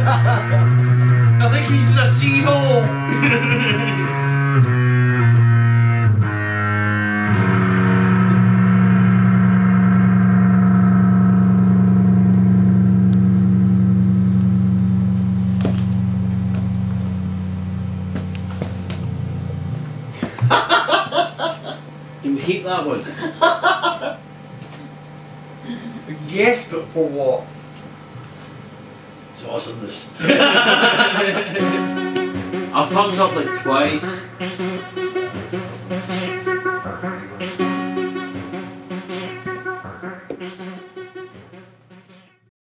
I think he's in a seahole. Do we keep that one? Yes, but for what? It's awesomeness. I've fucked up like twice.